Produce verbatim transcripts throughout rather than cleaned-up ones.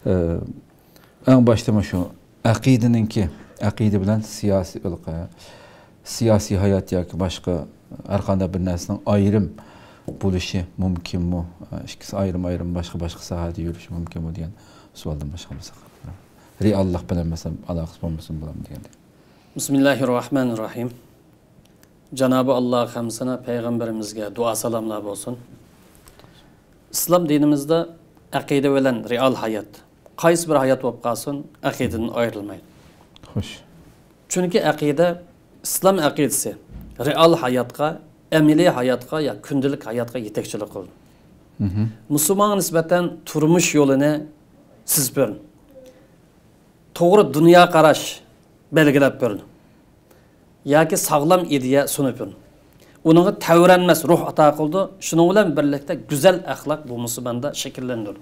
En başta şu aqideninki, aqide bilen siyasi ılqa, siyasi hayat yoki başka arkanda bir narsaning ayrım bo'lishi mumkinmi? İkisi ayrım ayrım başka başka sohada yurishi mumkinmi degan savoldan boshqamasa. Reallik bilan mesela aloqasi bo'lmasin bo'lam deganda. Bismillahirrahmanirrahim. Cenab-ı Allah hamsına peygamberimizge dua salamlar olsun. İslam dinimizde akide bilen real hayat. Qaysi bir hayat olup kalsın, akideden ayrılmayın. Hoş. Çünkü akide, İslam akidesi real hayatka, emili hayatka ya gündelik hayatka yetekçilik oldu. Müslüman nispeten turmuş yolunu siz görün. Doğru dünya qaraş belgilep görün. Ya ki sağlam ideya sunup görün. Onun təvrenmez ruh ata kıldı. Şunun bilen birlikte güzel ahlak bu Müslümanda şekillendir.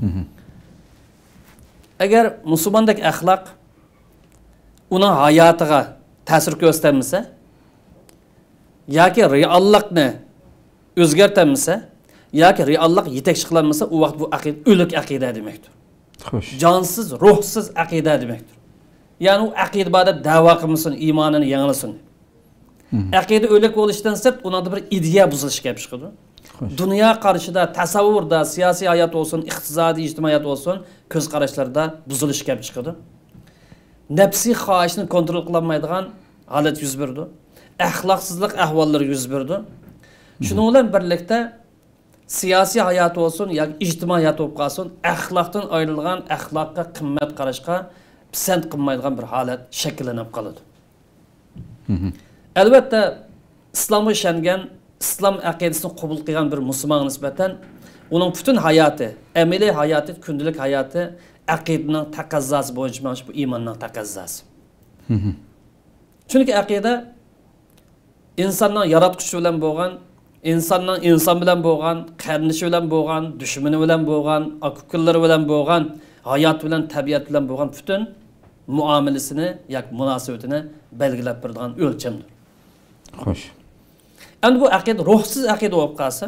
Eğer Müslümandaki ahlak onun hayatına tesir göstermişse, ya ki reallıkını özgertemmişse, ya ki reallık yetekçilenmişse, o vakit bu akide, ölük akide demektir. Hoş. Cansız, ruhsuz akide demektir. Yani o akide bada dava kılmışsın, imanını yanılsın. Akide ölük oluştan sırt, ona da bir ideya buzuluş gelip çıkıyor. Dünya karşıda, tasavvurda, siyasi hayat olsun, iktisadi, ictimai hayat olsun, göz karışlarda buzuluş gelip çıkıyor. Nefsi xahişini kontrol kılamaydıgan halet yüz verdi. Ahlaksızlık ahvalları yüz verdi. Şununla birlikte siyasi hayat olsun, ya ictimai hayat olup kalsın, ahlaktan ayrılgan, ahlakka, kımmet karışka, pisent kılmaydıgan bir halet şekillenip kalıdı. Elbette İslam'ı işengen, İslam akidesini kabul kılan bir Müslüman nispeten, onun bütün hayatı, emeli hayatı, gündelik hayatı, akidenin takazzası boyunca bu imanın takazzası. Çünkü akide insanın yaratılışı bilen boğan, insanın insan bilen boğan, kardeşi bilen boğan, düşmanı bilen boğan, akılları bilen boğan, hayat bilen, tabiat bilen boğan bütün muamelesini, yak münasebetini belgilep birdiğin ölçemdir. Hoş. Yani bu akide ruhsuz akide olup kalsa,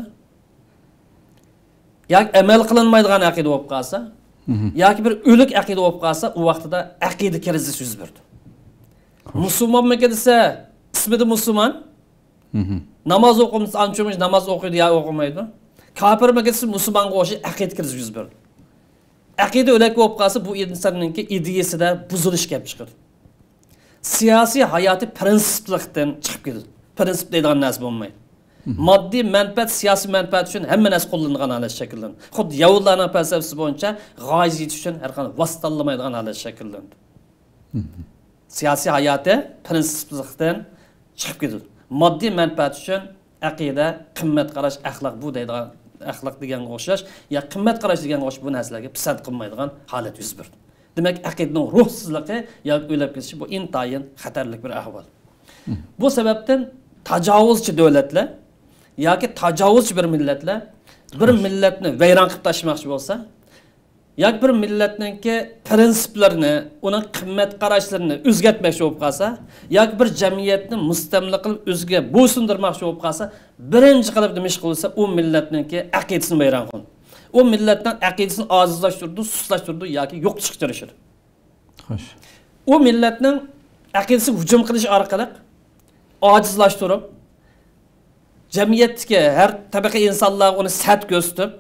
yak emel kılınmaydıgan akide olup kalsa, ya ki bir ölük akide olup kalsa, o vaxtıda akide kerizisi yüz verdi. Müslüman mı kedise, ismi de Müslüman, namaz okumuş, ançumuş, namaz okuydu ya okumaydı. Kafir mi kedise, Müslüman koşu, akide kerizisi yüz verdi. Akide ölük olup kalsa, bu insanın ki ideyesi de buzuluş gelip çıkır. Siyasi hayatı prensiplikten çıkıp gidiyor. Prensip deydiğin nasip olmayı. Maddi menfaat, siyasi menfaat için hemen nasıl kullanılan halet şekillendi. Xuddi Yahudlarning felsefesi boyunca g'oya yetish uchun har qanday vositalanmaydigan halet şekillendi. Siyasi hayatı prensiplikten çıkıp gidiyor. Maddi menfaat için aqida, qimmat qarash, axloq bu deydigan axloq degan o'xshash, ya qimmat qarash degan o'xshash bu narsalarga pisand qilmaydigan holat yuz berdi. Demek aqidaning ruhsizligi yoki o'lib ketishi bu intayin xatarli bir ahvol. Bu sebepten tacavuzchi devletler, ya ki tacavuzchi bir milletler, bir milletni vayron qilib tashlamoqchi bo'lsa, yoki bir milletninki prinsiplarini, uning qimmat qarashlarini o'zgartmoqchi bo'lib qolsa, yoki bir jamiyatni mustamla qilib o'ziga bo'ysundirmoqchi bo'lib qolsa, birinchi qilib nima ish qilsa, u milletninki aqidasini vayron qildi. O milletten akidesini azizlaştırdı, suslaştırdı, yoki yo'q chiqarishdi. Hoş. O milletin akidesi hücum qilish orqali acizlaştırıp, cemiyetdeki her tabaka insanlar onu sert gösterip,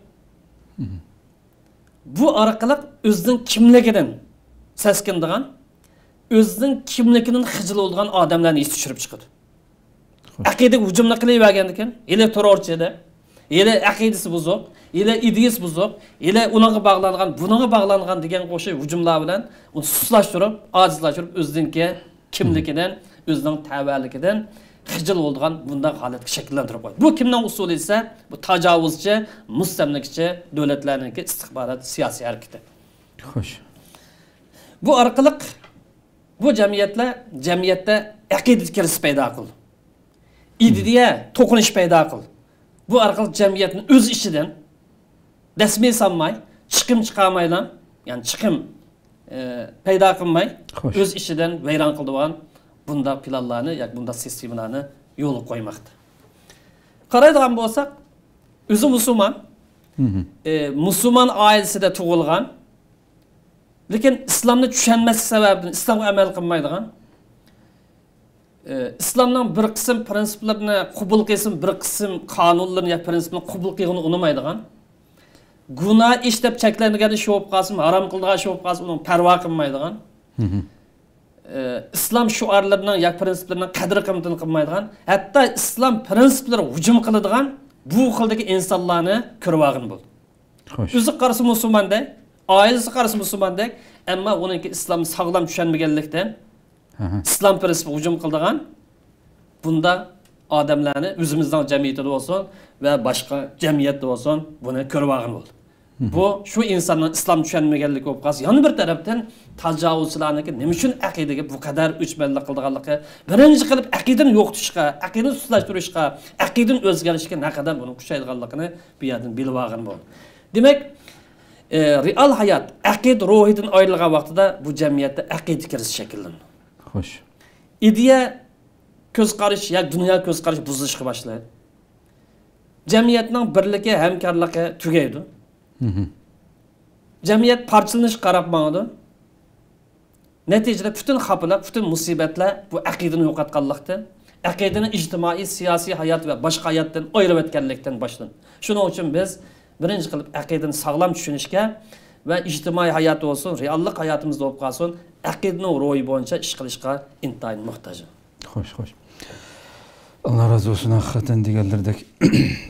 bu orqali o'zining kimligidan seskindigan, o'zining kimligining xijil bo'lgan odamlarni es tushirib chiqadi. Aqidaga hücumlar qilavergandikan, ele terrorchida, ele aqidasi buzuq, ele ideyasi buzuq, ele unaga bağlangan, bunaga bağlangan degan qo'shi hücumlar bilan uni suslashtirib, ajizlashtirib o'zining kimligidan, o'zining tavalligidan xijil bo'lgan bunday holatga shakllantirib qo'ydi. Bu kimning usuli esa, bu tajovuzchi, mustamlakachi davlatlarning istihborot siyosiy harakati. Xo'sh. Bu orqali bu jamiyatlar jamiyatda aqida kirisi paydo qildi. Ideya to'qinish paydo qildi. Bu orqali jamiyatning o'z ishidan rasmiy sanmay, chiqim chiqarmaylan, ya'ni chiqim e, paydo qilmay, o'z ishidan vayron qildigan bunda planlarni, yoki bunda sistemalarni yo'l qo'ymoqda. Qaraydigan bo'lsak, o'zi musulmon, e, musulmon oilasida tug'ilgan, Lekin islomni tushunmaslik sababidan islomga amal qilmaydigan, islomning bir qism prinsiplarini qabul qilsin, bir qism qonunlarni yoki prinsipni qabul qilishni unamaydigan, gunoh ish deb cheklangan ish bo'lib qolsin, harom qilgan ish bo'lib qolsin, uni parvo qilmaydigan, islom shuarlarining yoki prinsiplarining qadr qimmatini qilmaydigan, hatto islom prinsiplari hujum qiladigan bu xildagi insonlarni ko'rib olgan bo'ldi. O'zi qarasa musulmondek, oilasi qarasa musulmondek, ammo uningki islomni sog'lom tushunmaganlikdan islom prinsipi hujum qiladigan bunda odamlarni o'zimizning jamiyatida bo'lsin va boshqa jamiyatda bo'lsin buni ko'rib olgan bo'ldi. Bu shu insonning islom tushunmaganligi bo'lib qolsa, yana bir tarafdan tajovuzchilarniki nima uchun aqidaga bu qadar o'chmanlik qilganligi, birinchi qilib aqidani yo'qotishga, aqidani sustlashtirishga, aqidani o'zgarishga naqadar buni kuchaytirganligini bu yerdan bilib olgan bo'ldi. Demak, e, real hayot aqid ruhidan ayrilgan vaqtida bu jamiyatda aqida kirishi shakllandi. Xo'sh. Ideya ko'z qarash yoki dunyo ko'z qarash buzilishga boshlaydi. Jamiyatning birligi, hamkorligi tugaydi. Jamiyat parchalanish qarab ma'noda. Natijada bütün xafalar, bütün musibatlar bu aqidani yo'qotganlikda, aqidani ijtimoiy, siyosiy hayot va boshqa hayotdan ayirib etganlikdan boshlanadi. Shuning uchun biz birinchi qilib aqidani sog'lom tushunishga va ijtimoiy hayot bo'lsin, reallik hayotimizda bo'lib qolsin, aqidaning ro'yi bo'yicha ish qilishga intayin muhtoj. Xo'sh, xo'sh. Allah razı olsun hakikaten diğerlerdeki